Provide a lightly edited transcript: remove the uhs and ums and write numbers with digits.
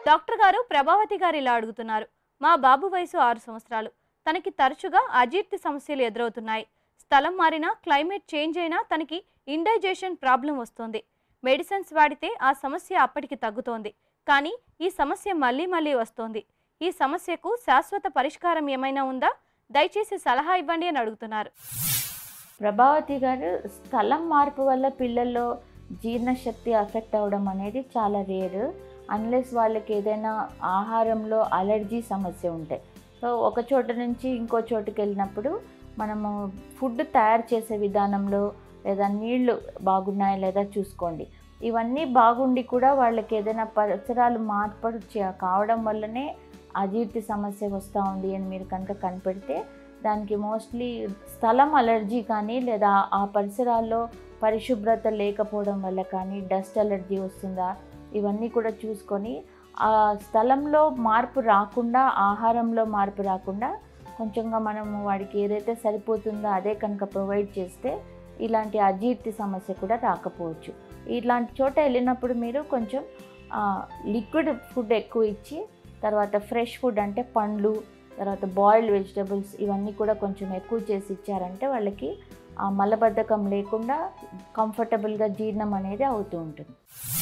Doctor గారు ప్రభావతి గారు ఇలా అడుగుతున్నారు. మా బాబు వయసు 6 సంవత్సరాలు. తనకి తరచుగా అజీర్తి సమస్యలు ఎదురవుతున్నాయి. స్థలం మారినా, క్లైమేట్ చేంజ్ అయినా తనకి ఇండైజెషన్ ప్రాబ్లం వస్తుంది. మెడిసిన్స్ వాడితే ఆ సమస్య అప్పటికి తగ్గుతోంది. కానీ ఈ సమస్య మళ్ళీ మళ్ళీ వస్తోంది. ఈ సమస్యకు శాశ్వత పరిష్కారం ఏమైనా ఉందా? దయచేసి సలహా ఇవ్వండి అని అడుగుతున్నారు. ప్రభావతి గారు, స్థలం మార్పు వల్ల పిల్లల్లో జీర్ణశక్తి అఫెక్ట్ అవ్వడం అనేది చాలా రేర్. అన్లెస్ వాళ్ళకి ఏదైనా ఆహారంలో అలర్జీ సమస్య ఉంటే. సో ఒక చోట నుంచి ఇంకో చోటుకి వెళ్ళినప్పుడు మనము ఫుడ్ తయారు చేసే విధానంలో లేదా నీళ్లు బాగున్నాయా లేదా చూసుకోండి. ఇవన్నీ బాగుండి కూడా వాళ్ళకి ఏదైనా పరిసరాలు మార్పు కావడం వల్లనే అజీర్తి సమస్య వస్తూ ఉంది అని మీరు కనుక కనిపెడితే దానికి మోస్ట్లీ స్థలం అలర్జీ కానీ లేదా ఆ పరిసరాల్లో పరిశుభ్రత లేకపోవడం వల్ల కానీ డస్ట్ అలర్జీ వస్తుందా, ఇవన్నీ కూడా చూసుకొని ఆ స్థలంలో మార్పు రాకుండా, ఆహారంలో మార్పు రాకుండా కొంచెంగా మనము వాడికి ఏదైతే సరిపోతుందో అదే కనుక ప్రొవైడ్ చేస్తే ఇలాంటి అజీర్తి సమస్య కూడా రాకపోవచ్చు. ఇలాంటి చోట వెళ్ళినప్పుడు మీరు కొంచెం లిక్విడ్ ఫుడ్ ఎక్కువ ఇచ్చి, తర్వాత ఫ్రెష్ ఫుడ్ అంటే పండ్లు, తర్వాత బాయిల్డ్ వెజిటబుల్స్ ఇవన్నీ కూడా కొంచెం ఎక్కువ చేసి ఇచ్చారంటే వాళ్ళకి ఆ మలబద్ధకం లేకుండా కంఫర్టబుల్గా జీర్ణం అనేది అవుతూ ఉంటుంది.